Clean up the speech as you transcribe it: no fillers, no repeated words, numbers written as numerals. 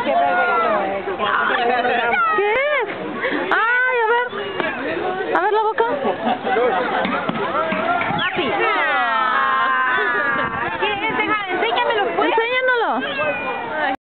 ¿Qué es? ¡Ay, a ver! A ver la boca. Papi. ¿Quieres dejar? Enséñamelo, pues. Enséñanoslo.